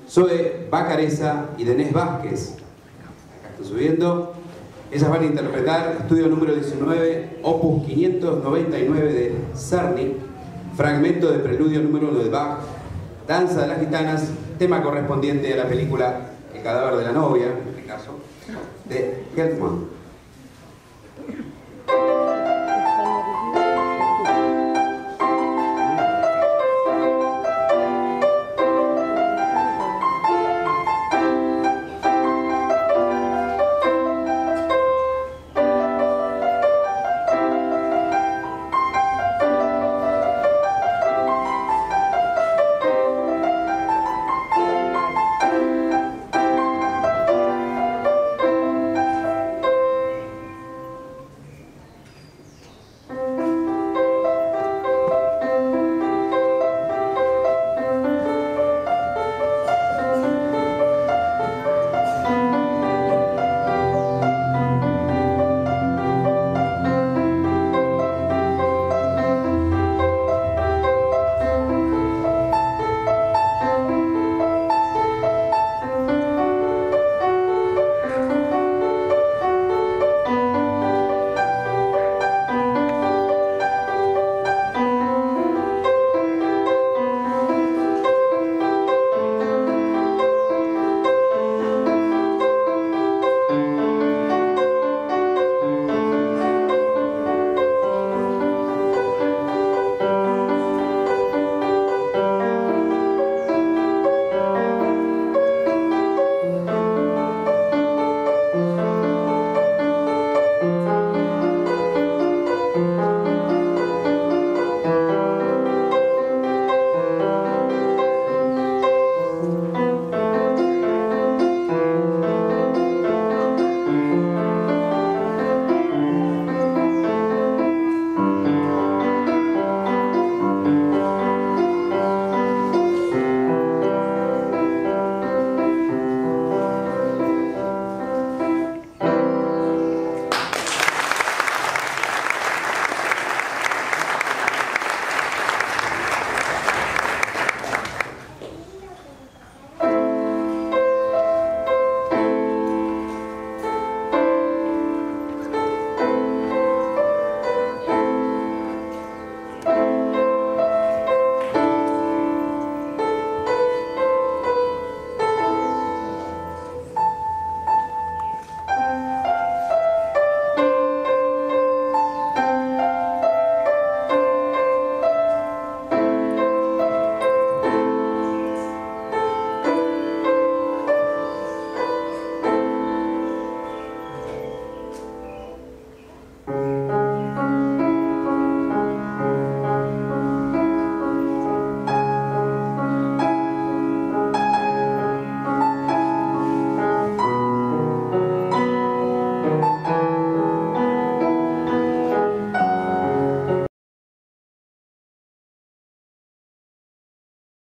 Zoe Bacareza y Denés Vázquez. Acá estoy subiendo. Ellas van a interpretar estudio número 19, opus 599 de Czerny, fragmento de preludio número 1 de Bach, Danza de las Gitanas, tema correspondiente a la película El cadáver de la novia, en este caso, de Helfman.